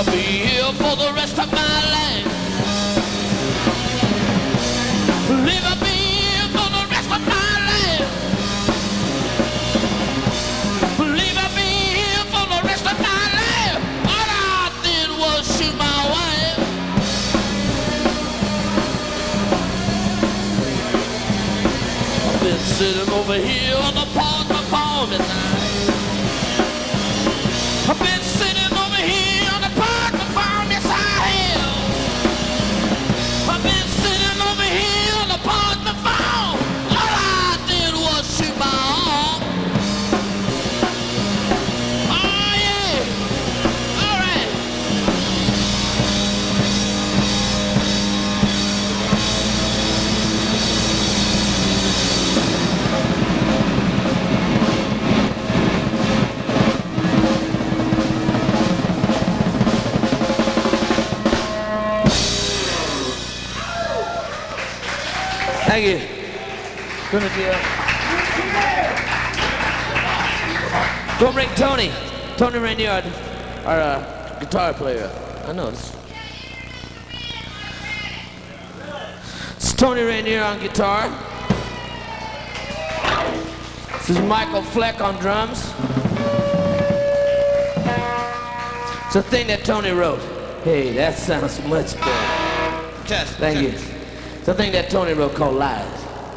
I'll be here for the rest of my life. Leave I'll be here for the rest of my life. Leave I'll be here for the rest of my life. All I did was shoot my wife. I've been sitting over here on the porch for 4 midnight. I've been sitting over here on the porch for 4 yes I have. I've been sitting over here on the porch for 4. All I did was shoot my arm. Oh yeah, all right. Thank you. Gonna go bring Tony. Tony Rainier, our guitar player. I know this. It's Tony Rainier on guitar. This is Michael Fleck on drums. It's a thing that Tony wrote. Hey, that sounds much better. Test. Thank you. It's a thing that Tony wrote called Lies.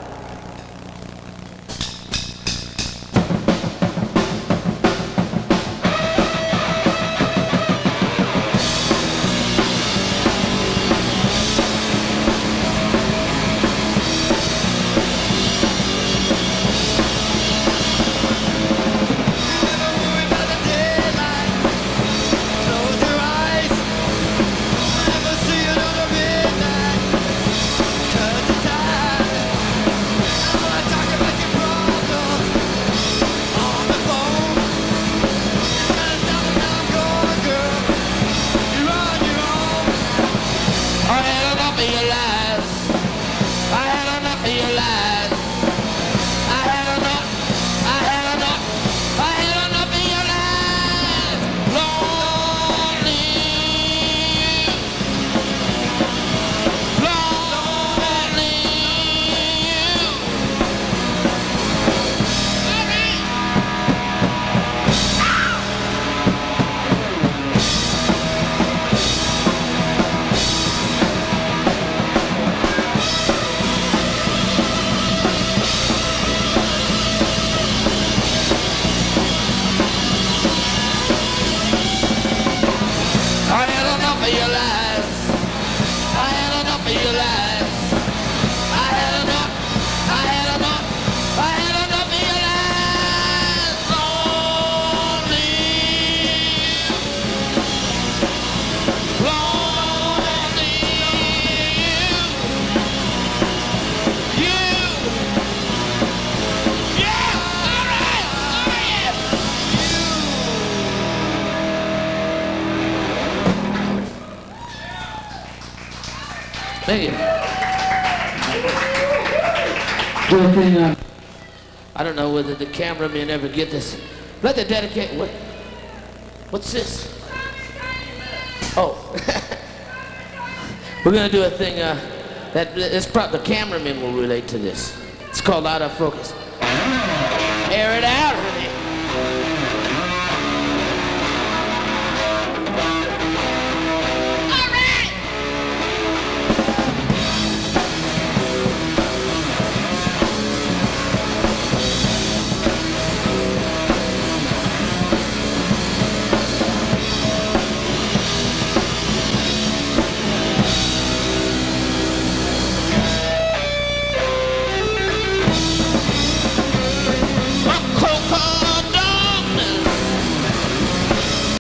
Thank you. I don't know whether the cameramen ever get this. Let the dedicate. What's this? Oh, we're gonna do a thing that the cameramen will relate to this. It's called Out of Focus. Air it out, honey.